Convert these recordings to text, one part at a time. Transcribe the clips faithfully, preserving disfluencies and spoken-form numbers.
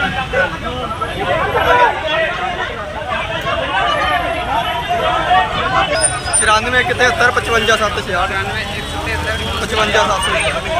छिरानवे एक तिहत्तर पचवंजा सत्त छियाठ पचवंजा सत्त सौ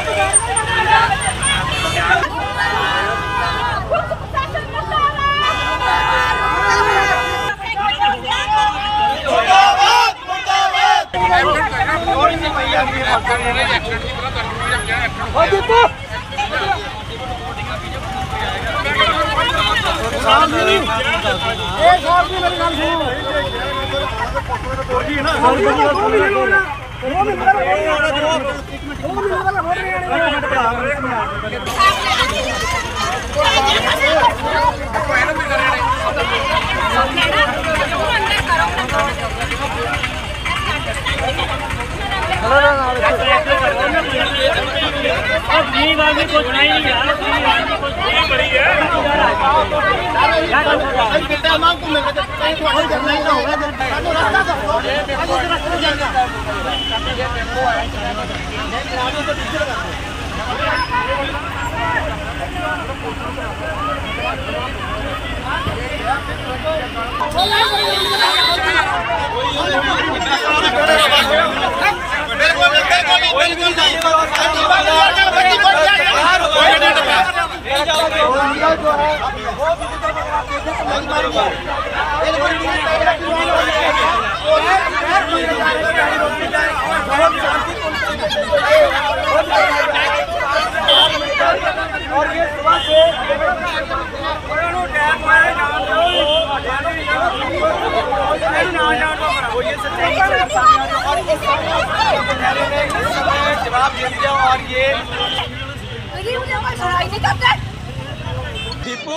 और ये सुबह से जवाब दे दिया और ये दीपू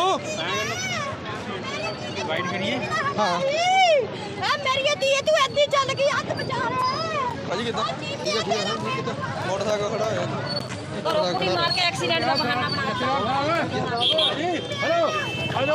वाइट करिए। हाँ मेरी दी तू ऐसी चल गई हाथ बचा रहा है भाजी कितना मोटरसाइकिल खड़ा है गोली मार के एक्सीडेंट का बहाना बना हेलो हेलो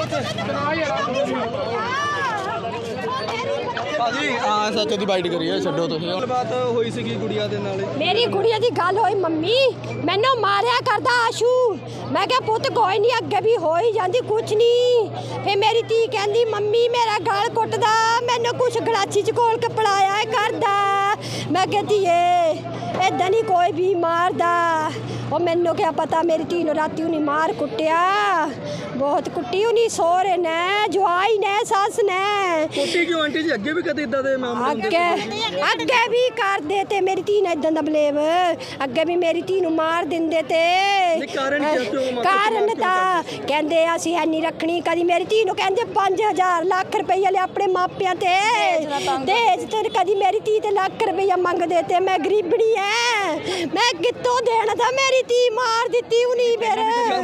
भाजी हाँ सच दी बाइट करिए छड्डो तुसीं बात होई सी गुड़िया दे नाल मेरी गुड़िया दी गल होई मम्मी मैनू मारिया करदा आशू मैं क्या पुत कोई नहीं अगे भी हो ही जाती कुछ नहीं फिर मेरी धी कहती मम्मी मेरा गल कुटदा मैनू कुछ गलाची च घोल के पिलाया करदा मैं कहती है इदा नहीं कोई भी मारदा वो मैनू क्या पता मेरी धी नूं राती उन्हें मार कुटिया बहुत कुटी उन्हें सोहरे ने जवाई ने सस ने कुटी क्यों आंटी जी अगे भी कदे इदा दे मामले अगे अगे भी कर देते मेरी धी ने इदा दा बलेव अगे भी मेरी धी नूं मार दिंदे ते कारण कारण ता कहंदे असीं है नहीं रखनी कदी मेरी धी नूं कहंदे पांच हजार लाख रुपया ले अपने मापियां ते दहेज ते कदी मेरी धी ते लाख रुपया मंगदे ते मैं गरीबड़ी है मैं कित्तों देना था मेरी धी मार दित्ती उन्हीं फिर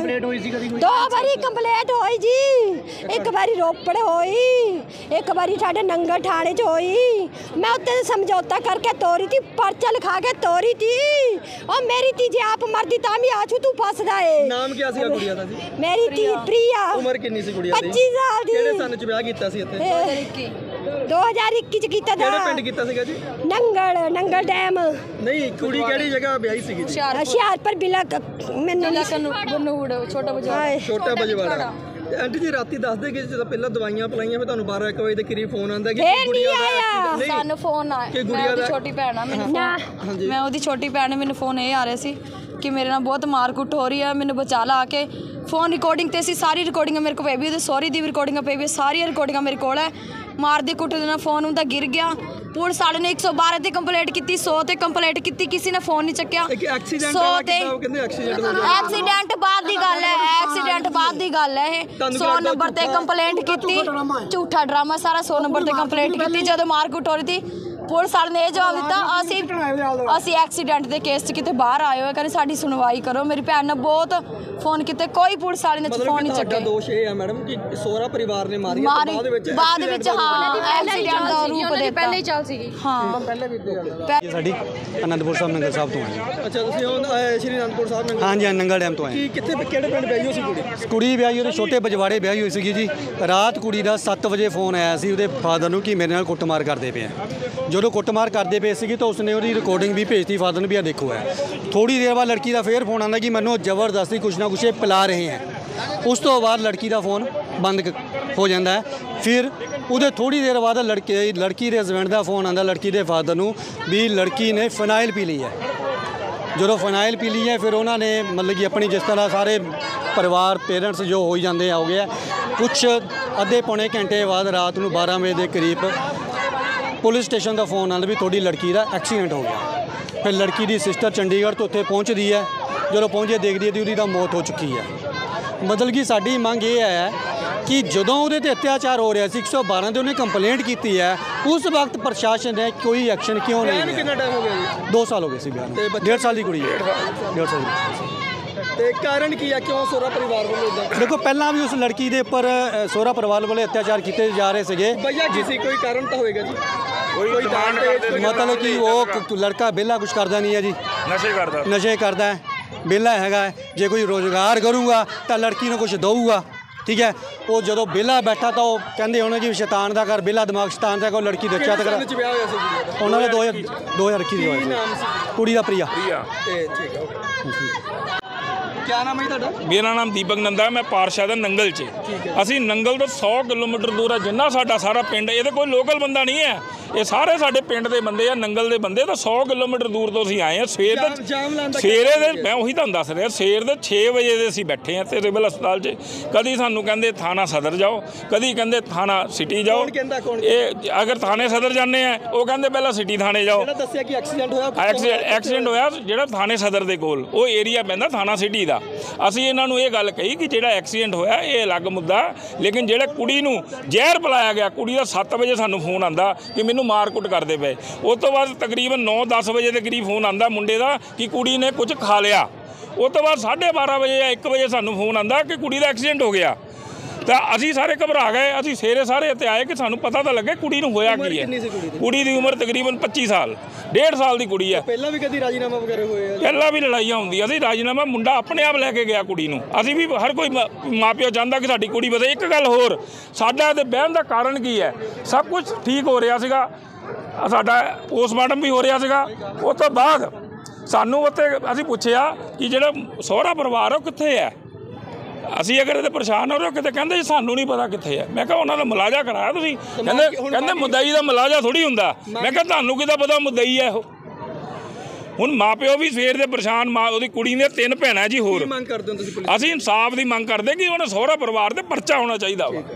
दो बारी कंप्लेंट होई जी एक बारी रोपड़ होई एक बारी साडे नंगल थाने च होई मैं उत्ते समझौता करके तोरी थी पर्चा लिखा के तोरी थी और मेरी धी जे आप मरदी तां भी आछू तू फसदा है नाम क्या सी गुड़िया दा जी मेरी धी प्रिया उम्र कितनी सी गुड़िया दी पच्चीस साल दी किहड़े सन च ब्याह कीता सी इत्थे दो हज़ार इक्कीस च कीता था किहड़े पिंड कीता सीगा जी नंगल नंगल डैम नहीं कुड़ी केड़ी जगह ब्याही सीगी जी हुशियारपुर बिला मैनू छोटा बजवाड़ा छोटा बजवाड़ा आंटी जी राती दस दे कि जद पहला दवाइयां पलाइयां फिर तुहानू बारह एक बजे दे करीब फोन आंदा कि गुड़िया दा सानू फोन आया कि गुड़िया दा छोटी भैन आ मैनू मैं ओदी छोटी भैन मैनू फोन ये आ रहा सी कि मेरे नाल बहुत मारकुट हो रही है मैनू बचा ला के फोन रिकॉर्डिंग ते सी सारी रिकॉर्डिंग मेरे को पे भी ओदी सॉरी दी रिकॉर्डिंग पे भी सारी रिकॉर्डिंग मेरे कोल है मार दी कुट देना फोन उनका गिर गया पुलिस वाले ने एक सौ बारह की कंप्लेंट की सौ ते कंप्लेंट की किसी ने फोन नहीं चक्या सौ ते एक्सीडेंट बाद दी गल है एक्सीडेंट बाद दी गल है सौ नंबर ते कंप्लेंट की झूठा ड्रामा सारा सौ नंबर ते कंप्लेंट की जब मारकुट हो रही थी पुलिस वाले ने जवाब दिता असी असी एक्सीडेंट के केस च किते बाहर आए हो कहीं साडी सुनवाई करो मेरी भैन ने बहुत फोन किते कोई पुलिस वाले ने फोन नहीं चक्या दोष ये है मैडम कि सोहरा परिवार ने मारी बाद विच बाद विच हां एक्सीडेंट दा रूप दे पहले ही चल सी हां पहले भी ये साडी आनंदपुर साहब नंगल साहब तो आए अच्छा तुसी श्री आनंदपुर साहब नंगल हां जी नंगल डैम तो आए कि किथे किहड़े पिंड ब्याही होई सी कुड़ी कुड़ी ब्याही ਉਹਦੇ ਛੋਟੇ ਬਜਵਾੜੇ ब्याही ਹੋਈ ਸੀਗੀ ਜੀ ਰਾਤ ਕੁੜੀ ਦਾ ਸੱਤ ਵਜੇ ਫੋਨ ਆਇਆ ਸੀ ਉਹਦੇ ਫਾਦਰ ਨੂੰ ਕਿ ਮੇਰੇ ਨਾਲ ਕੁੱਟਮਾਰ ਕਰਦੇ ਪਏ ਆ ਜਦੋਂ ਕੁੱਟਮਾਰ ਕਰਦੇ ਪਏ ਸੀਗੀ ਤਾਂ ਉਸਨੇ ਉਹਦੀ ਰਿਕਾਰਡਿੰਗ ਵੀ ਭੇਜਤੀ ਫਾਦਰ ਨੂੰ ਵੀ ਆ ਦੇਖੋ ਹੈ ਥੋੜੀ ਦੇਰ ਬਾਅਦ ਲੜਕੀ ਦਾ ਫੇਰ ਫੋਨ ਆਉਂਦਾ ਕਿ ਮੈਨੂੰ ਜ਼ਬਰਦਸਤੀ ਕੁਛ ਨਾ ਕੁਛ ਪਿਲਾ ਰਹੇ हैं ਉਸ ਤੋਂ ਬਾਅਦ ਲੜਕੀ ਦਾ ਫੋਨ ਬੰਦ ਕ- ਹੋ ਜਾਂਦਾ ਹੈ। ਫਿਰ ਉਹਦੇ ਥੋੜ੍ਹੀ ਦੇਰ ਬਾਅਦ ਲੜਕੇ ਲੜਕੀ ਦੇ ਹਸਬੈਂਡ ਦਾ ਫੋਨ ਆਉਂਦਾ ਲੜਕੀ ਦੇ ਫਾਦਰ ਨੂੰ ਵੀ ਲੜਕੀ ਨੇ ਫਨਾਈਲ ਪੀ ਲਈ ਹੈ। ਜਦੋਂ ਫਨਾਈਲ ਪੀ ਲਈ ਹੈ ਫਿਰ ਉਹਨਾਂ ਨੇ ਮਤਲਬ ਕਿ ਆਪਣੀ ਜਿਸ ਤਰ੍ਹਾਂ ਸਾਰੇ ਪਰਿਵਾਰ ਪੇਰੈਂਟਸ ਜੋ ਹੋ ਹੀ ਜਾਂਦੇ ਆ ਹੋ ਗਿਆ ਕੁਛ ਅੱਧੇ ਪੌਣੇ ਘੰਟੇ ਬਾਅਦ ਰਾਤ ਨੂੰ ਬਾਰਾਂ ਵਜੇ ਦੇ ਕਰੀਬ ਪੁਲਿਸ ਸਟੇਸ਼ਨ ਦਾ ਫੋਨ ਆਉਂਦਾ ਵੀ ਤੁਹਾਡੀ ਲੜਕੀ ਦਾ ਐਕਸੀਡੈਂਟ ਹੋ ਗਿਆ। ਫਿਰ ਲੜਕੀ ਦੀ ਸਿਸਟਰ ਚੰਡੀਗੜ੍ਹ ਤੋਂ ਉੱਥੇ ਪਹੁੰਚਦੀ ਹੈ। ਜਦੋਂ ਪਹੁੰਚੇ ਦੇਖਦੀ ਹੈ ਕਿ ਉਹਦੀ ਤਾਂ ਮੌਤ ਹੋ ਚੁੱਕੀ ਹੈ। ਮਤਲਬ ਕਿ ਸਾਡੀ ਮੰਗ ਇਹ ਹੈ ਕਿ ਜਦੋਂ ਉਹਦੇ ਤੇ ਅਤਿਆਚਾਰ ਹੋ ਰਿਹਾ ਸੀ ਇੱਕ ਸੌ ਬਾਰਾਂ ਤੇ ਉਹਨੇ ਕੰਪਲੇਂਟ ਕੀਤੀ ਹੈ ਉਸ ਵਕਤ ਪ੍ਰਸ਼ਾਸਨ ਨੇ ਕੋਈ ਐਕਸ਼ਨ ਕਿਉਂ ਨਹੀਂ ਲਿਆ? ਕਿੰਨਾ ਟਾਈਮ ਹੋ ਗਿਆ ਜੀ? ਦੋ ਸਾਲ ਹੋ ਗਏ ਸੀ ਬਿਆਨ ਤੇ ਬੱਚੇ- ਡੇਢ ਸਾਲ ਦੀ ਕੁੜੀ ਹੈ ਡੇਢ ਸਾਲ ਦੀ। ਤੇ ਕਾਰਨ ਕੀ ਆ ਕਿਉਂ ਸਹੁਰਾ ਪਰਿਵਾਰ ਵੱਲੋਂ ਇਦਾਂ? ਦੇਖੋ ਪਹਿਲਾਂ ਵੀ ਉਸ ਲੜਕੀ ਦੇ ਉੱਪਰ ਅ, ਸਹੁਰਾ ਪਰਿਵਾਰ ਵੱਲੋਂ ਅਤਿਆਚਾਰ ਕੀਤੇ ਜਾ ਰਹੇ ਸੀਗੇ। ਭਈਆ ਜੀ ਸੀ ਕੋਈ ਕਾਰਨ ਤਾਂ ਹੋਏਗਾ ਜੀ। ਕੋਈ ਡਿਮਾਂਡ ਕਰਦੇ ਸੀ ਮਤਲਬ ਕਿ ਉਹ ਕ- ਲੜਕਾ ਵਿਹਲਾ ਕੁਝ ਕਰਦਾ ਨਹੀਂ ਹੈ ਜੀ, ਨਸ਼ੇ ਕਰਦਾ ਨਸ਼ੇ ਕਰਦਾ ਹੈ, ਵਿਹਲਾ ਹੈਗਾ ਹੈ। ਜੇ ਕੋਈ ਰੋਜ਼ਗਾਰ ਕਰੂਗਾ ਤਾਂ ਲੜਕੀ ਨੂੰ ਕੁਝ ਦਊਗਾ, ਠੀਕ ਹੈ। ਉਹ ਜਦੋਂ ਵਿਹਲਾ ਬੈਠਾ ਤਾਂ ਉਹ ਕਹਿੰਦੇ ਹੋਣੇ ਕਿ ਸ਼ੈਤਾਨ ਦਾ ਘਰ ਵਿਹਲਾ ਦਿਮਾਗ ਸ਼ੈਤਾਨ ਦਾ, ਕੋਈ ਲੜਕੀ ਦੇਖਿਆ ਤਾਂ ਕਿਹੜੇ ਸਾਲ 'ਚ ਵਿਆਹ ਹੋਇਆ ਸੀ ਜੀ ਇਹਦਾ? ਉਹਨਾਂ ਦਾ ਦੋ ਹਜ਼ਾਰ ਦੋ ਹਜ਼ਾਰ ਇੱਕੀ ਦੀ ਕੀ ਹੋਇਆ ਨਾਮ ਸੀ ਸੀ? ਕੁੜੀ ਦਾ ਪ੍ਰਿਆ। ਪ੍ਰਿਆ ਤੇ ਠੀਕ ਹੈ ਕੀ ਨਾਮ ਹੈ ਜੀ ਤੁਹਾਡਾ? ਮੇਰਾ ਨਾਮ ਦੀਪਕ ਨੰਦਾ, ਮੈਂ ਪਾਰਸ਼ਾ ਦਾ ਨੰਗਲ 'ਚ। ਅਸੀਂ ਨੰਗਲ ਤੋਂ ਸੌ ਕਿਲੋਮੀਟਰ ਦੂਰ ਆ, ਜਿੰਨਾ ਸਾਡਾ ਸਾਰਾ ਪਿੰਡ, ਇਹ ਤਾਂ ਕੋਈ ਲੋਕਲ ਬੰਦਾ ਨਹੀਂ ਹੈ, ਇਹ ਸਾਰੇ ਸਾਡੇ ਪਿੰਡ ਦੇ ਬੰਦੇ ਆ, ਨੰਗਲ ਦੇ ਬੰਦੇ। ਤਾਂ ਸੌ ਕਿਲੋਮੀਟਰ ਦੂਰ ਤੋਂ ਅਸੀਂ ਆਏ ਹਾਂ। ਸਵੇਰ ਜਾਮ- ਦੇ ਜਾਮ ਲਾਉਣ ਦਾ ਸਵੇਰੇ ਕਿਆ ਦੇ ਮੈਂ ਉਹੀ ਤੁਹਾਨੂੰ ਦੱਸ ਰਿਹਾ, ਸਵੇਰ ਦੇ ਛੇ ਵਜੇ ਦੇ ਅਸੀਂ ਬੈਠੇ ਹਾਂ ਤੇ ਸਿਵਲ ਹਸਪਤਾਲ 'ਚ। ਕਦੀ ਸਾਨੂੰ ਕਹਿੰਦੇ ਥਾਣਾ ਸਦਰ ਜਾਓ, ਕਦੀ ਕਹਿੰਦੇ ਥਾਣਾ ਸਿਟੀ ਜਾਓ। ਕੌਣ ਕਹਿੰਦਾ ਕੌਣ? ਇਹ ਅਗਰ ਥਾਣੇ ਸਦਰ ਜਾਂਦੇ ਆ ਉਹ ਕਹਿੰਦੇ ਪਹਿਲਾਂ ਸਿਟੀ ਥਾਣੇ ਜਾਓ। ਜਿਹੜਾ ਦੱਸਿਆ ਕਿ ਐਕਸੀਡੈਂਟ ਹੋਇਆ ਐਕਸੀਡੈਂਟ ਐਕਸੀਡੈਂਟ ਹੋਇਆ ਜਿਹੜਾ ਥਾਣੇ ਸਦਰ ਦੇ ਕੋਲ, ਉਹ ਏਰੀਆ ਪੈਂਦਾ ਥਾਣਾ ਸਿਟੀ ਦਾ। ਅਸੀਂ ਇਹਨਾਂ ਨੂੰ ਇਹ ਗੱਲ ਕਹੀ ਕਿ ਜਿਹੜਾ ਐਕਸੀਡੈਂਟ ਹੋਇਆ ਇਹ ਅਲੱਗ ਮੁੱਦਾ, ਲੇਕਿਨ ਜਿਹੜੇ ਕੁੜੀ ਨੂੰ ਜ਼ਹਿਰ ਪਿਲਾਇਆ ਗਿਆ, ਕੁੜੀ ਦਾ ਸੱਤ ਵਜੇ ਸਾਨੂੰ ਫੋਨ ਆਂਦਾ ਕਿ ਮੈਨੂੰ ਮਾਰ ਕੁੱਟ ਕਰਦੇ ਪਏ। ਉਸ ਤੋਂ ਬਾਅਦ ਤਕਰੀਬਨ ਨੌ ਦਸ ਵਜੇ ਦੇ ਕਰੀਬ ਫੋਨ ਆਂਦਾ ਮੁੰਡੇ ਦਾ ਕਿ ਕੁੜੀ ਨੇ ਕੁਝ ਖਾ ਲਿਆ। ਉਸ ਤੋਂ ਬਾਅਦ ਸਾਢੇ ਬਾਰਾਂ ਵਜੇ ਜਾਂ ਇੱਕ ਵਜੇ ਸਾਨੂੰ ਫੋਨ ਆਂਦਾ ਕਿ ਕੁੜੀ ਦਾ ਐਕਸੀਡੈਂਟ ਹੋ ਗਿਆ। ਤਾਂ ਅਸੀਂ ਸਾਰੇ ਘਬਰਾ ਗਏ। ਅਸੀਂ ਸਵੇਰੇ ਸਾਰੇ ਇੱਥੇ ਆਏ ਕਿ ਸਾਨੂੰ ਪਤਾ ਤਾਂ ਲੱਗੇ ਕੁੜੀ ਨੂੰ ਹੋਇਆ ਕੀ ਹੈ। ਕਿੰਨੀ ਸੀ ਕੁੜੀ ਦੀ? ਕੁੜੀ ਦੀ ਉਮਰ ਤਕਰੀਬਨ ਪੱਚੀ ਸਾਲ, ਡੇਢ ਸਾਲ ਦੀ ਕੁੜੀ ਹੈ। ਪਹਿਲਾਂ ਵੀ ਕਦੀ ਰਾਜੀਨਾਮਾ ਵਗੈਰਾ ਹੋਏ ਆ? ਪਹਿਲਾਂ ਵੀ ਲੜਾਈਆਂ ਹੁੰਦੀਆਂ ਸੀ। ਰਾਜੀਨਾਮਾ ਮੁੰਡਾ ਆਪਣੇ ਆਪ ਲੈ ਕੇ ਗਿਆ ਕੁੜੀ ਨੂੰ। ਅਸੀਂ ਵੀ ਹਰ ਕੋਈ ਮ- ਮਾਪਿਓ ਚਾਹੁੰਦਾ ਕਿ ਸਾਡੀ ਕੁੜੀ ਵਧੇ। ਇੱਕ ਗੱਲ ਹੋਰ, ਸਾਡਾ ਤੇ ਬਹਿਣ ਦਾ ਕਾਰਨ ਕੀ ਹੈ? ਸਭ ਕੁਝ ਠੀਕ ਹੋ ਰਿਹਾ ਸੀਗਾ, ਸਾਡਾ ਪੋਸਟਮਾਰਟਮ ਵੀ ਹੋ ਰਿਹਾ ਸੀਗਾ। ਉਸ ਤੋਂ ਬਾਅਦ ਸਾਨੂੰ ਉੱਥੇ ਅਸੀਂ ਪੁੱਛਿਆ ਕਿ ਜਿਹੜਾ ਸਹੁਰਾ ਪਰਿਵਾਰ ਉਹ ਕਿੱਥੇ ਹੈ? ਅਸੀਂ ਅਗਰ ਇਹਦੇ ਪਰੇਸ਼ਾਨ ਹੋ ਰਹੇ ਹੋ ਕਿਤੇ, ਕਹਿੰਦੇ ਜੀ ਸਾਨੂੰ ਨਹੀਂ ਪਤਾ ਕਿੱਥੇ ਹੈ। ਮੈਂ ਕਿਹਾ ਉਹਨਾਂ ਦਾ ਮੁਲਾਜ਼ਾ ਕਰਾਇਆ ਤੁਸੀਂ? ਕਹਿੰਦੇ ਕਹਿੰਦੇ ਮੁਦਈ ਦਾ ਮੁਲਾਜ਼ਾ ਥੋੜੀ ਹੁੰਦਾ। ਮੈਂ ਕਿਹਾ ਤੁਹਾਨੂੰ ਕਿੱਦਾਂ ਪਤਾ ਮੁਦਈ ਹੈ ਉਹ? ਹੁਣ ਮਾਪਿਓ ਵੀ ਸਵੇਰ ਦੇ ਪਰੇਸ਼ਾਨ। ਮਾਂ ਉਹਦੀ ਕੁੜੀ ਨੇ ਤਿੰਨ ਭੈਣਾਂ ਜੀ ਹੋਰ। ਕੀ ਮੰਗ ਕਰਦੇ ਹੋ ਤੁਸੀਂ ਪੁਲਿਸ? ਅਸੀਂ ਇਨਸਾਫ ਦੀ ਮੰਗ ਕਰਦੇ ਕਿ ਉਹਨਾਂ ਸਹੁਰਾ ਪਰਿਵਾਰ ਤੇ ਪਰਚਾ ਹੋਣਾ ਚਾਹੀਦਾ ਵਾ।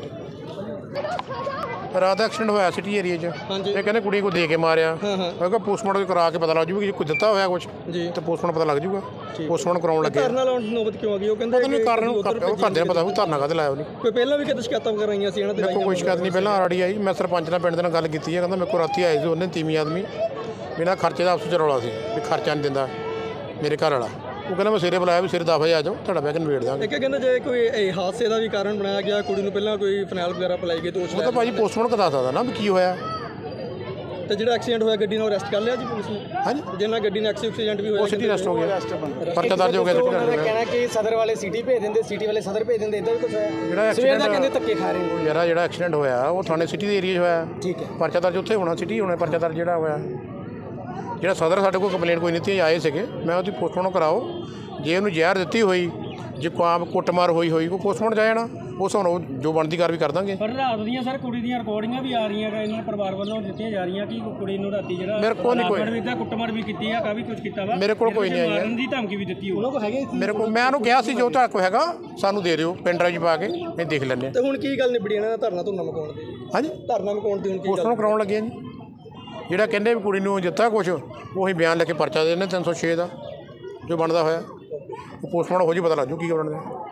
ਰਾਤ ਦਾ ਐਕਸੀਡੈਂਟ ਹੋਇਆ ਸਿਟੀ ਏਰੀਆ 'ਚ। ਇਹ ਕਹਿੰਦੇ ਕੁੜੀ ਕੋ ਦੇ ਕੇ ਮਾਰਿਆ। ਮੈਂ ਕਿਹਾ ਪੋਸਟਮਾਰਟਮ ਕਰਾ ਕੇ ਪਤਾ ਲੱਗ ਜੂਗਾ ਕਿ ਕੋਈ ਦਿੱਤਾ ਹੋਇਆ ਕੁਝ ਤੇ ਪੋਸਟਮਾਰਟਮ ਪਤਾ ਲੱਗ ਜੂਗਾ। ਪੋਸਟਮਾਰਟਮ ਕਰਾਉਣ ਲੱਗੇ ਧਰਨਾ ਲਾਉਣ ਦੀ ਨੌਬਤ ਕਿਉਂ ਆ ਗਈ? ਉਹ ਕਹਿੰਦੇ ਪਤਾ ਨਹੀਂ ਕਾਰਨ ਉਹ ਘਰਦਿਆਂ ਨੂੰ ਪਤਾ ਵੀ ਧਰਨਾ ਕਾਹਦੇ ਲਾਇਆ ਉਹਨੇ। ਕੋਈ ਪਹਿਲਾਂ ਵੀ ਕਿਤੇ ਸ਼ਿਕਾਇਤਾਂ ਵਗੈਰਾ ਆਈਆਂ ਸੀ ਇਹਨਾਂ ਤੇ? ਮੇਰੇ ਕੋਲ ਕੋਈ ਸ਼ਿਕਾਇਤ ਨਹੀਂ ਪਹਿਲਾਂ ਆਲਰੇਡੀ ਆਈ। ਮੈਂ ਸਰਪੰਚ ਨਾਲ ਪਿੰਡ ਦੇ ਨਾਲ ਗੱਲ ਕੀਤੀ ਹੈ। ਕਹਿੰਦਾ ਮੇਰੇ ਕੋਲ ਰਾਤੀ ਆਏ ਸੀ ਉਹਨੇ ਤੀਵੀਂ ਆਦਮੀ, ਬਿਨਾਂ ਖਰਚੇ ਦਾ ਆਪਸ 'ਚ ਰੌਲਾ ਸੀ ਵੀ ਖਰਚਾ ਨਹੀਂ ਦਿੰਦਾ ਮੇਰੇ ਘਰ ਵਾਲਾ। ਉਹ ਕਹਿੰਦਾ ਮੈਂ ਸਵੇਰੇ ਬੁਲਾਇਆ ਵੀ ਸਵੇਰੇ ਦਸ ਵਜੇ ਆ ਜਾਓ, ਤੁਹਾਡਾ ਬਹਿ ਕੇ ਨਿਬੇੜ ਦਾਂਗੇ। ਇੱਕ ਕਹਿੰਦੇ ਜੇ ਕੋਈ ਇਹ ਹਾਦਸੇ ਦਾ ਵੀ ਕਾਰਨ ਬਣਾਇਆ ਗਿਆ, ਕੁੜੀ ਨੂੰ ਪਹਿਲਾਂ ਕੋਈ ਫਨੈਲ ਵਗੈਰਾ ਪਿਲਾਈ ਗਈ ਦੋਸ਼ ਉਹ ਤਾਂ ਭਾਜੀ ਪੋਸਟਮਾਰਟਮ ਦੱਸ ਸਕਦਾ ਨਾ ਵੀ ਕੀ ਹੋਇਆ। ਤੇ ਜਿਹੜਾ ਐਕਸੀਡੈਂਟ ਹੋਇਆ ਗੱਡੀ ਨੂੰ ਅਰੈਸਟ ਕਰ ਲਿਆ ਜੀ ਪੁਲਿਸ ਨੇ? ਹਾਂਜੀ, ਜਿਹਨਾਂ ਗੱਡੀ ਨਾਲ ਐਕਸੀਡੈਂਟ ਵੀ ਹੋਇਆ ਉਹ ਸਿੱਧੀ ਅਰੈਸਟ ਹੋ ਗਿਆ, ਪਰਚਾ ਦਰਜ ਹੋ ਗਿਆ। ਕਹਿਣਾ ਕਿ ਸਦਰ ਵਾਲੇ ਸਿਟੀ ਭੇਜ ਦਿੰਦੇ, ਸਿਟੀ ਵਾਲੇ ਸਦਰ ਭੇਜ ਦਿੰਦੇ, ਇਦਾਂ ਵੀ ਕੁਝ ਹੋਇਆ? ਜਿਹੜਾ ਸਵੇਰ ਦਾ ਕਹਿੰਦੇ ਐਕਸੀਡੈਂਟ ਧੱਕੇ ਖਾ ਰਹੇ ਹੋ। ਯਾਰਾ ਜਿਹੜਾ ਐਕਸੀਡੈਂਟ ਹੋਇਆ ਉਹ ਥਾਣੇ ਸਿਟੀ ਦੇ ਏਰੀਆ 'ਚ ਹੋਇਆ। ਠੀਕ ਹੈ, ਪਰਚਾ ਦਰਜ ਉੱਥੇ ਹੋਣਾ, ਸਿਟੀ ਹੋਣਾ ਪਰਚਾ ਦਰਜ ਜਿਹੜਾ ਹੋਇਆ। ਜਿਹੜਾ ਸਦਰ ਸਾਡੇ ਕੋਲ ਕੰਪਲੇਂਟ ਕੋਈ ਨਹੀਂ ਤੀ ਆਏ ਸੀਗੇ, ਮੈਂ ਉਹਦੀ ਪੋਸਟਮਾਰਟਮ ਕਰਾਓ। ਜੇ ਉਹਨੂੰ ਜ਼ਹਿਰ ਦਿੱਤੀ ਹੋਈ, ਜੇ ਕੋਈ ਕੁੱਟਮਾਰ ਹੋਈ ਹੋਈ ਉਹ ਪੋਸਟਮਾਰਟਮ ਜਾ ਜਾਣਾ। ਉਸ ਹੁਣ ਉਹ ਜੋ ਬਣਦੀ ਕਾਰਵਾਈ ਕਰ ਦਾਂਗੇ। ਪਰ ਰਾਤ ਦੀਆਂ ਸਰ ਕੁੜੀ ਦੀਆਂ ਰਿਕਾਰਡਿੰਗਾਂ ਵੀ ਆ ਰਹੀਆਂ ਗਾ, ਇਹਨਾਂ ਪਰਿਵਾਰ ਵੱਲੋਂ ਦਿੱਤੀਆਂ ਜਾ ਰਹੀਆਂ ਕਿ ਕੁੜੀ ਨੂੰ ਰਾਤੀ ਜਿਹੜਾ ਮੇਰੇ ਕੋਲ ਨਹੀਂ ਕੋਈ। ਇਦਾਂ ਕੁੱਟਮਾਰ ਵੀ ਕੀਤੀ ਆ, ਕਾਫੀ ਕੁਝ ਕੀਤਾ ਵਾ। ਮੇਰੇ ਕੋਲ ਕੋਈ ਨਹੀਂ ਆਈ ਹੈ। ਮਾਰਨ ਦੀ ਧਮਕੀ ਵੀ ਦਿੱਤੀ ਉਹਨਾਂ ਕੋਲ ਹੈਗੇ। ਮੇਰੇ ਕੋਲ ਮੈਂ ਉਹਨੂੰ ਕਿਹਾ ਸੀ ਜੋ ਤੁਹਾਡੇ ਕੋਲ ਹੈਗਾ ਸਾਨੂੰ ਦੇ ਦਿਓ, ਪਿੰਡ ਰਾਜ ਪਾ ਕੇ ਅਸੀਂ ਦੇਖ ਲੈਂਦੇ ਹਾਂ। ਤੇ ਹੁਣ ਕੀ ਗੱਲ ਨਿਬੜੀ ਇਹਨਾਂ ਦਾ ਧਰਨਾ ਧੁਰਨਾ ਮਕਾਉਣ ਦੀ? ਹਾਂਜੀ, ਧਰਨਾ ਮਕਾਉਣ ਦੀ ਹੁਣ ਕੀ ਗੱਲ? ਪੋਸਟਮਾਰਟਮ ਕਰਾਉਣ ਲੱਗੇ ਹਾਂ ਜੀ। ਜਿਹੜਾ ਕਹਿੰਦੇ ਵੀ ਕੁੜੀ ਨੂੰ ਦਿੱਤਾ ਕੁਛ, ਉਹੀ ਬਿਆਨ ਲੈ ਕੇ ਪਰਚਾ ਦੇ ਦਿੰਦੇ ਤਿੰਨ ਸੌ ਛੇ ਦਾ ਜੋ ਬਣਦਾ ਹੋਇਆ। ਉਹ ਪੋਸਟਮਾਰਟਮ ਹੋ ਜੀ ਪਤਾ ਲੱਗ ਜੂ ਕੀ ਬਣਦਾ।